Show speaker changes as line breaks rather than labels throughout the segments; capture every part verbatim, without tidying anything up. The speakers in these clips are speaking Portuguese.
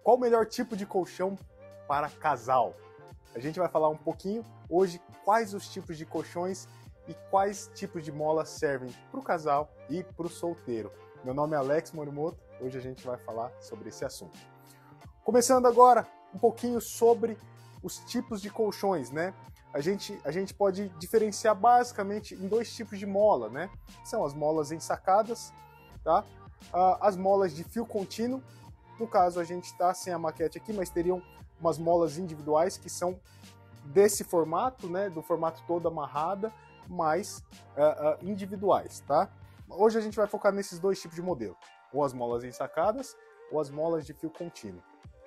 Qual o melhor tipo de colchão para casal? A gente vai falar um pouquinho hoje quais os tipos de colchões e quais tipos de molas servem para o casal e para o solteiro. Meu nome é Alex Morimoto, hoje a gente vai falar sobre esse assunto. Começando agora um pouquinho sobre os tipos de colchões, né? A gente, a gente pode diferenciar basicamente em dois tipos de mola, né? São as molas ensacadas, tá? Ah, as molas de fio contínuo. No caso, a gente está sem a maquete aqui, mas teriam umas molas individuais que são desse formato, né? Do formato todo amarrada, mas uh, uh, individuais, tá? Hoje a gente vai focar nesses dois tipos de modelo, ou as molas ensacadas, ou as molas de fio contínuo.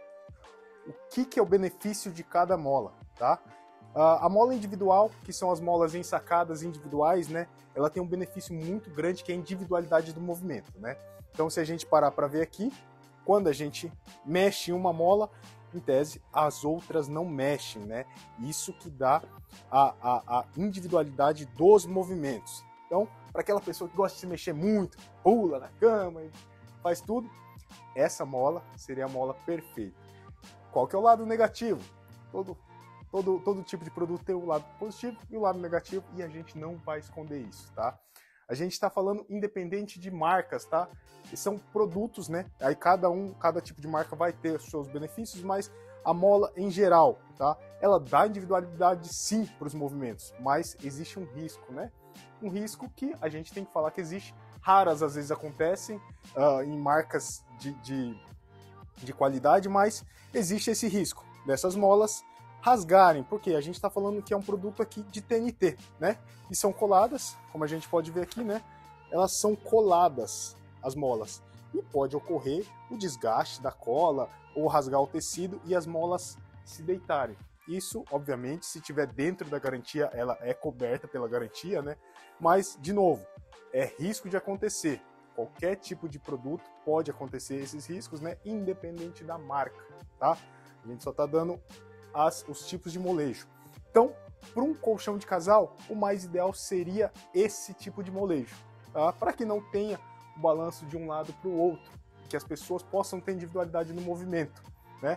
O que, que é o benefício de cada mola, tá? Uh, a mola individual, que são as molas ensacadas individuais, né? Ela tem um benefício muito grande que é a individualidade do movimento, né? Então, se a gente parar para ver aqui, quando a gente mexe em uma mola, em tese, as outras não mexem, né? Isso que dá a, a, a individualidade dos movimentos. Então, para aquela pessoa que gosta de se mexer muito, pula na cama, faz tudo, essa mola seria a mola perfeita. Qual que é o lado negativo? Todo, todo, todo tipo de produto tem o lado positivo e o lado negativo, e a gente não vai esconder isso, tá? A gente está falando independente de marcas, tá? E são produtos, né? Aí cada um, cada tipo de marca vai ter os seus benefícios, mas a mola em geral, tá? Ela dá individualidade sim para os movimentos, mas existe um risco, né? Um risco que a gente tem que falar que existe. Raras às vezes acontecem uh, em marcas de, de, de qualidade, mas existe esse risco dessas molas rasgarem, porque a gente está falando que é um produto aqui de T N T, né? E são coladas, como a gente pode ver aqui, né? Elas são coladas, as molas. E pode ocorrer o desgaste da cola ou rasgar o tecido e as molas se deitarem. Isso, obviamente, se estiver dentro da garantia, ela é coberta pela garantia, né? Mas, de novo, é risco de acontecer. Qualquer tipo de produto pode acontecer esses riscos, né? Independente da marca, tá? A gente só está dando As, os tipos de molejo. Então, para um colchão de casal, o mais ideal seria esse tipo de molejo, tá? Para que não tenha o balanço de um lado para o outro, que as pessoas possam ter individualidade no movimento, né?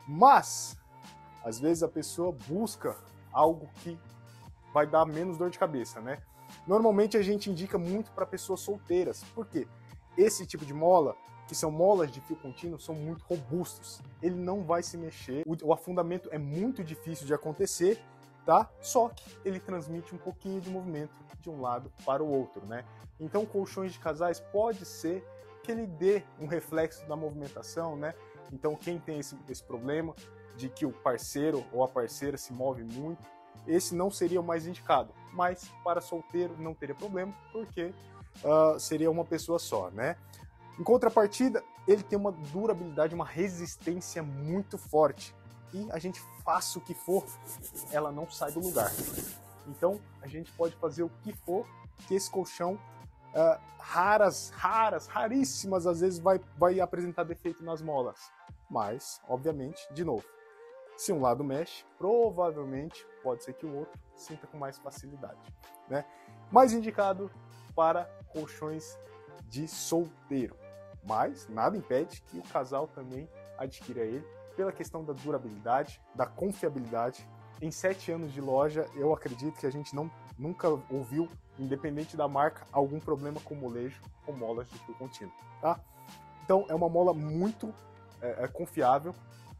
Mas, às vezes a pessoa busca algo que vai dar menos dor de cabeça, né? Normalmente a gente indica muito para pessoas solteiras, porque esse tipo de mola, que são molas de fio contínuo, são muito robustos. Ele não vai se mexer, o afundamento é muito difícil de acontecer, tá? Só que ele transmite um pouquinho de movimento de um lado para o outro, né? Então, colchões de casais pode ser que ele dê um reflexo da movimentação, né? Então, quem tem esse, esse problema de que o parceiro ou a parceira se move muito, esse não seria o mais indicado. Mas, para solteiro, não teria problema, porque uh, seria uma pessoa só, né? Em contrapartida, ele tem uma durabilidade, uma resistência muito forte. E a gente faça o que for, ela não sai do lugar. Então, a gente pode fazer o que for, que esse colchão, uh, raras, raras, raríssimas, às vezes vai, vai apresentar defeito nas molas. Mas, obviamente, de novo, se um lado mexe, provavelmente pode ser que o outro sinta com mais facilidade, né? Mais indicado para colchões de solteiro. Mas nada impede que o casal também adquira ele pela questão da durabilidade, da confiabilidade. Em sete anos de loja, eu acredito que a gente não, nunca ouviu, independente da marca, algum problema com molejo com molas de fio contínuo, tá? Então é uma mola muito é, é confiável,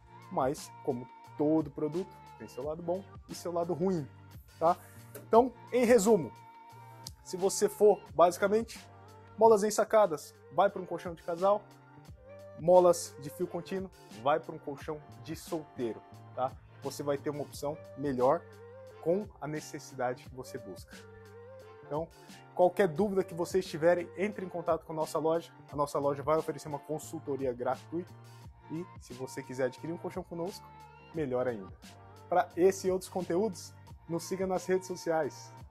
mas como todo produto, tem seu lado bom e seu lado ruim, tá? Então, em resumo, se você for basicamente molas ensacadas, vai para um colchão de casal. Molas de fio contínuo, vai para um colchão de solteiro, tá? Você vai ter uma opção melhor com a necessidade que você busca. Então, qualquer dúvida que vocês tiverem, entre em contato com a nossa loja. A nossa loja vai oferecer uma consultoria gratuita. E se você quiser adquirir um colchão conosco, melhor ainda. Para esse e outros conteúdos, nos siga nas redes sociais.